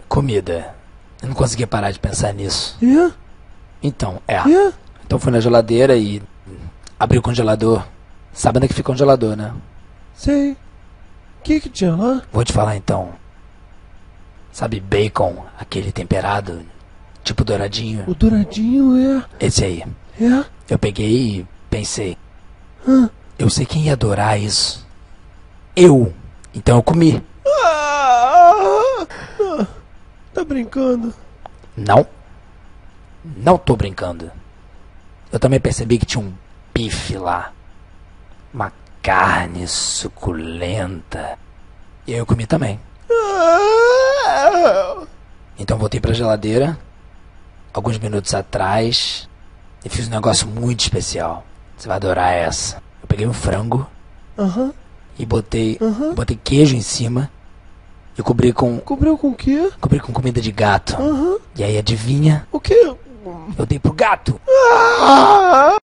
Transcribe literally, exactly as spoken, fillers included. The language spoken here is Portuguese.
Comida. Eu não conseguia parar de pensar nisso. É? Então, é. É? Então fui na geladeira e abri o congelador. Sabe onde é que fica o congelador, né? Sei. O que que tinha lá? Vou te falar então. Sabe bacon, aquele temperado, tipo douradinho? O douradinho é... Esse aí. É? Eu peguei e pensei, Hã? eu sei quem ia adorar isso. Eu. Então eu comi. Ah, ah, tá brincando? Não. Não tô brincando. Eu também percebi que tinha um bife lá. Uma carne suculenta. E aí eu comi também. Ah, Então voltei pra geladeira, alguns minutos atrás, e fiz um negócio muito especial. Você vai adorar essa. Eu peguei um frango Aham. e botei, Aham. botei queijo em cima e cobri com, Cobriu com o quê? cobri com comida de gato. Aham. E aí adivinha? O quê? Eu dei pro gato. Ah!